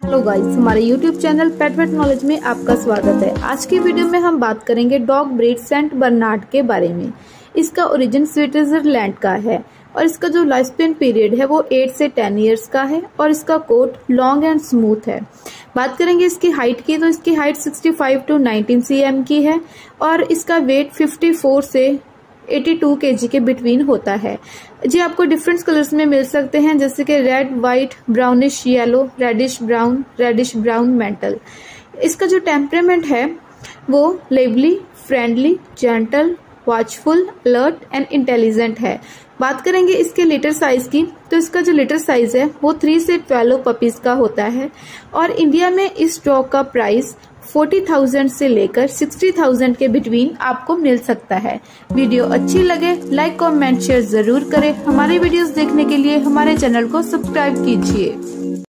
Hello guys, हमारे YouTube channel pet knowledge में आपका स्वागत है। आज की वीडियो में हम बात करेंगे डॉग ब्रीड सेंट बर्नार्ड के बारे में। इसका ओरिजिन स्विट्जरलैंड का है और इसका जो लाइफ स्पेन पीरियड है वो 8 से 10 इयर्स का है और इसका कोट लॉन्ग एंड स्मूथ है। बात करेंगे इसकी हाइट की, तो इसकी हाइट 65 to 19 cm की है और इसका वेट 54 से 82 kg के बिटवीन होता है जी। आपको डिफरेंट कलर्स में मिल सकते हैं, जैसे कि red, white, brownish yellow, reddish brown mantle. इसका जो टेम्परामेंट है वो lively, friendly, gentle, watchful, alert and intelligent है। बात करेंगे इसके लिटर साइज की, तो इसका जो लिटर साइज है वो 3 से 12 पपीज का होता है और इंडिया में इस डॉग का प्राइस 40,000 से लेकर 60,000 के बिटवीन आपको मिल सकता है। वीडियो अच्छी लगे लाइक, कमेंट, शेयर जरूर करें। हमारे वीडियोस देखने के लिए हमारे चैनल को सब्सक्राइब कीजिए।